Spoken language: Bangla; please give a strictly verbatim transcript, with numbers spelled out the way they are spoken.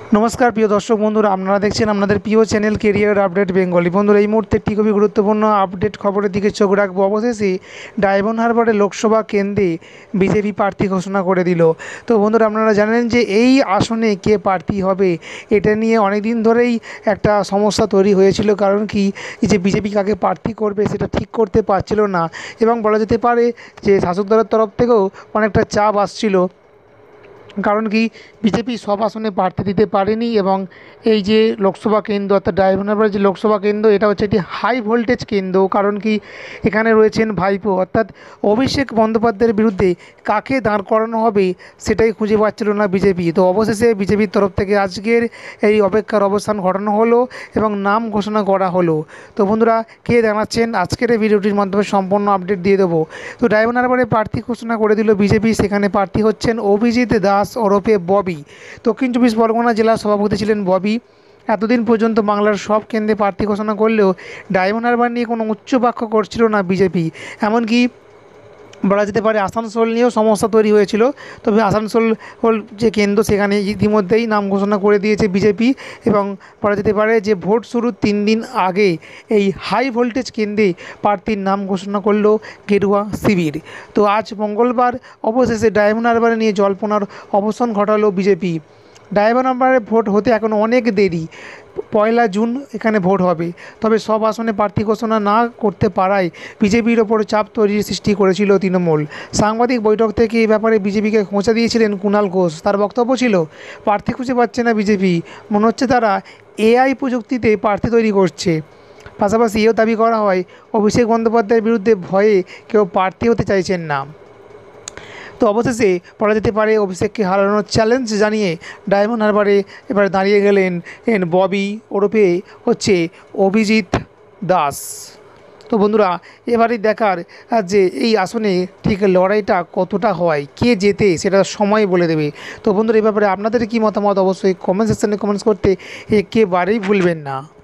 নমস্কার প্রিয় দর্শক বন্ধুরা, আপনারা দেখছেন আপনাদের প্রিয় চ্যানেল কেরিয়ার আপডেট বেঙ্গলি। বন্ধুরা, এই মুহূর্তে একটি খুবই গুরুত্বপূর্ণ আপডেট খবরের দিকে চোখ রাখবো। অবশেষে ডায়মন্ড হারবারে লোকসভা কেন্দ্রে বিজেপি প্রার্থী ঘোষণা করে দিল। তো বন্ধুরা, আপনারা জানেন যে এই আসনে কে প্রার্থী হবে, এটা নিয়ে অনেক দিন ধরেই একটা সমস্যা তৈরি হয়েছিল। কারণ কি, যে বিজেপি কাকে প্রার্থী করবে সেটা ঠিক করতে পারছিল না, এবং বলা যেতে পারে যে শাসক দলের তরফ থেকেও অনেকটা চাপ আসছিল। কারণ কি, বিজেপি সব আসনে প্রার্থী দিতে পারেনি, এবং এই যে লোকসভা কেন্দ্র অর্থাৎ ডায়মন্ড হারবার যে লোকসভা কেন্দ্র, এটা হচ্ছে একটি হাই ভোল্টেজ কেন্দ্র। কারণ কি, এখানে রয়েছেন ভাইপো অর্থাৎ অভিষেক বন্দ্যোপাধ্যায়ের বিরুদ্ধে কাকে দাঁড় করানো হবে সেটাই খুঁজে পাচ্ছিল না বিজেপি। তো অবশেষে বিজেপির তরফ থেকে আজকের এই অপেক্ষার অবসান ঘটানো হলো এবং নাম ঘোষণা করা হলো। তো বন্ধুরা, কে জানাচ্ছেন আজকের এই ভিডিওটির মাধ্যমে সম্পূর্ণ আপডেট দিয়ে দেবো। তো ডায়মন্ড হারবারে প্রার্থী ঘোষণা করে দিল বিজেপি। সেখানে প্রার্থী হচ্ছেন অভিজিৎ দাস ওরফে ববি। দক্ষিণ চব্বিশ পরগনা জেলার সভাপতি ছিলেন ববি। এতদিন পর্যন্ত বাংলার সব কেন্দ্রে প্রার্থী ঘোষণা করলেও ডায়মন্ড হারবার নিয়ে কোনো উচ্চ বাক্য করছিল না বিজেপি। এমনকি বলা যেতে পারে আসানসোল নিয়েও সমস্যা তৈরি হয়েছিল। তবে আসানসোল হল যে কেন্দ্র, সেখানে ইতিমধ্যেই নাম ঘোষণা করে দিয়েছে বিজেপি। এবং বলা যেতে পারে যে ভোট শুরুর তিন দিন আগে এই হাই ভোল্টেজ কেন্দ্রে প্রার্থীর নাম ঘোষণা করলো গেরুয়া শিবির। তো আজ মঙ্গলবার অবশেষে ডায়মন্ড হারবার নিয়ে জল্পনার অবসান ঘটালো বিজেপি। ডায়মন্ড হারবারে ভোট হতে এখনও অনেক দেরি। পয়লা জুন এখানে ভোট হবে। তবে সব আসনে প্রার্থী ঘোষণা না করতে পারায় বিজেপির ওপর চাপ তৈরির সৃষ্টি করেছিল তৃণমূল। সাংবাদিক বৈঠক থেকে এই ব্যাপারে বিজেপিকে খোঁচা দিয়েছিলেন কুণাল ঘোষ। তার বক্তব্য ছিল, প্রার্থী খুঁজে পাচ্ছে না বিজেপি, মনে হচ্ছে তারা এআই প্রযুক্তিতে প্রার্থী তৈরি করছে। পাশাপাশি এও দাবি করা হয়, অভিষেক বন্দ্যোপাধ্যায়ের বিরুদ্ধে ভয়ে কেউ প্রার্থী হতে চাইছেন না। তো অবশেষে বলা যেতে পারে অভিষেককে হারানোর চ্যালেঞ্জ জানিয়ে ডায়মন্ড হারবারে এবার দাঁড়িয়ে গেলেন এন ববি ওরফে হচ্ছে অভিজিৎ দাস। তো বন্ধুরা, এবারেই দেখার যে এই আসনে ঠিক লড়াইটা কতটা হয়, কে জেতে সেটা সময় বলে দেবে। তো বন্ধুরা, এই ব্যাপারে আপনাদের কী মতামত অবশ্যই কমেন্ট সেকশনে কমেন্টস করতে একেবারেই ভুলবেন না।